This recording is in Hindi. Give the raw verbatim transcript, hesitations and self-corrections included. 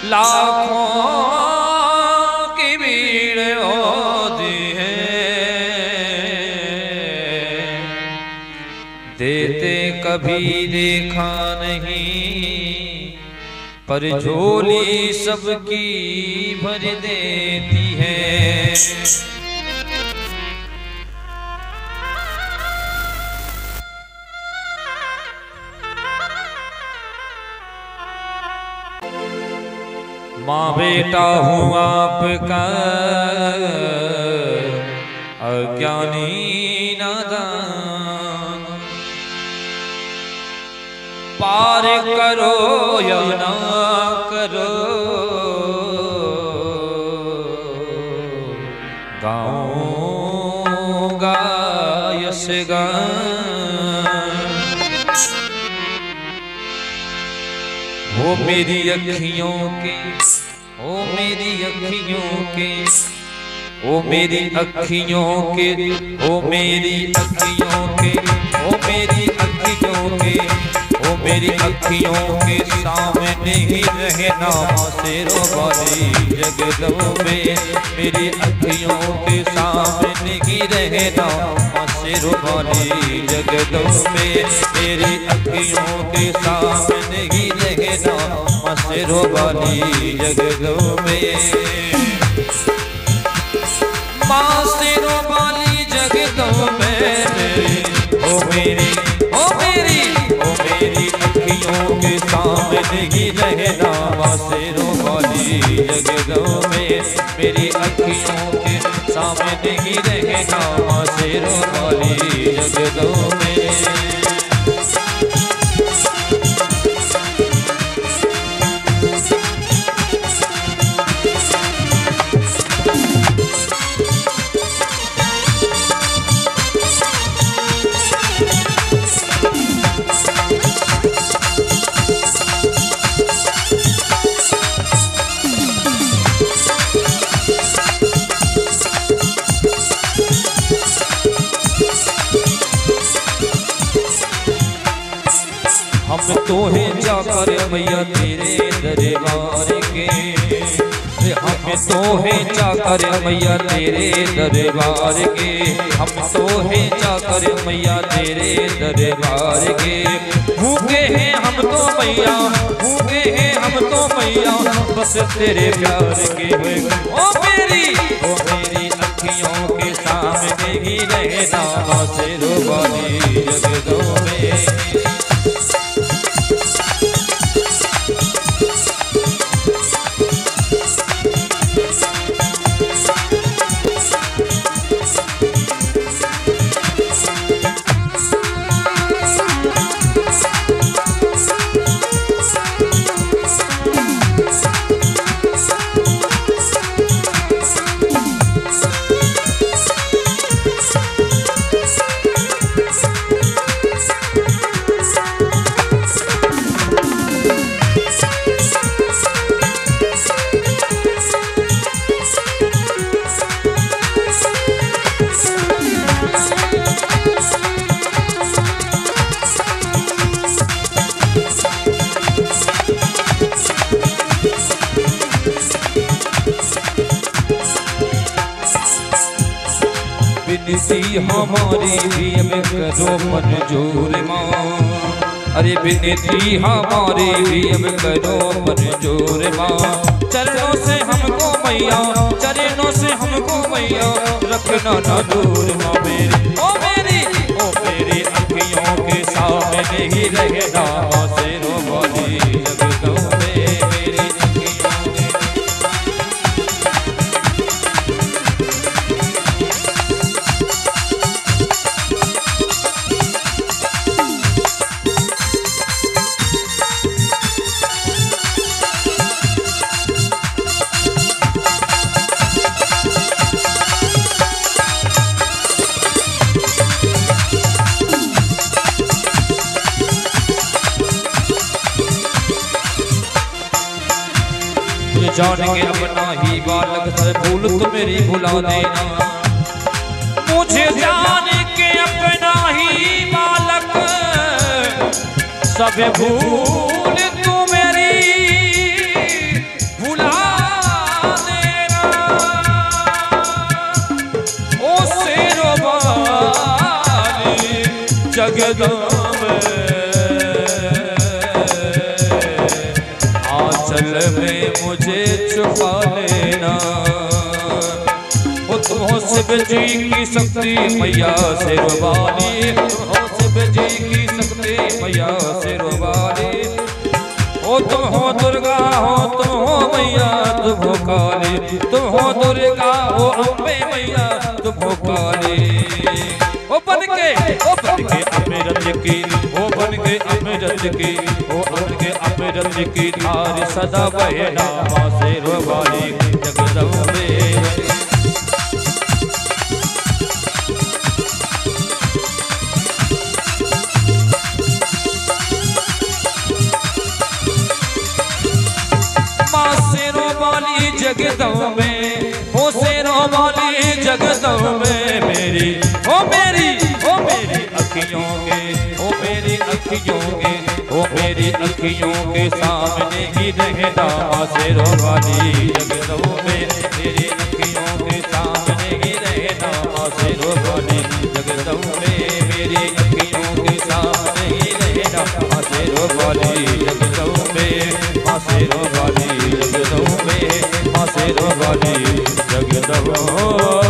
लाखों की भीड़ होती है, देते कभी देखा नहीं, पर झोली सबकी भर देती है। माँ बेटा हूँ आपका अज्ञानी नादान, पार करो या ना करो, गाऊंगा यश गान। हो मेरी अखियों के, ओ मेरी अखियों के, ओ मेरी अखियों के, ओ मेरी अखियों के, ओ मेरी अखियों के, ओ मेरी अखियों के सामने ही रहना शेरों वाली जगदों में। मेरी अखियों के सामने ही रहना शेरों वाली जगदों में। मेरी अखियों के सामने ही रहना शेरों वाली जगदों में। माँ शेरों वाली जगदों में मेरी, ओ मेरी, ओ मेरी, ओ मेरी अखियों के सामने ही रहना माँ शेरों वाली जगदों में। मेरी अखियों के सामने ही रहना माँ शेरों वाली जगदों में। हम तो हैं जाकर मैया तेरे दरबार के, हम तो हैं जाकर मैया तेरे दरबार के, हम तो हैं जाकर मैया तेरे दरबार के। भूखे हैं हम तो मैया, भूखे हैं हम तो मैया, बस तेरे प्यार के। ओ मेरी, ओ मेरी अखियों के सामने ही रहना शेरों वाली जगदों में। विनती हमारी भी अब करो मंजूर माँ। अरे विनती हमारी भी अब करो मंजूर माँ। चरणों से हमको मैया, चरणों से हमको मैया, रखना ना दूर माँ। मेरी, ओ मेरी, ओ मेरी अखियों के सामने ही रहना शेरों वाली जगदों में। मेरी जान के अपना ही बालक सर भूल तो मेरी भुला देना। मुझे जान के अपना ही बालक सब भूल तू मेरी जगदम्बे आंचल में मुझे छुपा लेना। तुम हो शिव जी की शक्ति मैया शेरवाली, तुम हो शिव जी की शक्ति मैया शेरवाली। ओ तुम हो दुर्गा हो, तुम हो मैया, तुम हो काली, तुम हो दुर्गा हो अम्बे मैया, तुम हो काली। ओ बन के ओ बन के अमृत की, ओ बन के अमृत की, ओ बन के अमृत की धार सदा बहना मां शेरवाली जगदम्बे। जगदम्बे हो शेरवाली जगदम्बे मेरी, ओ मेरी ओ मेरी अखियों के, ओ मेरी अखियों के, ओ मेरी अखियों के सामने ही रहना मां शेरवाली जगदम्बे। मेरी अखियों के सामने ही रहना मां शेरवाली जगदम्बे। मेरी अखियों के सामने ही रहना मां शेरवाली जगदम्बे, मां शेरवाली जगदम्बे, मां शेरवाली जगदम्बे।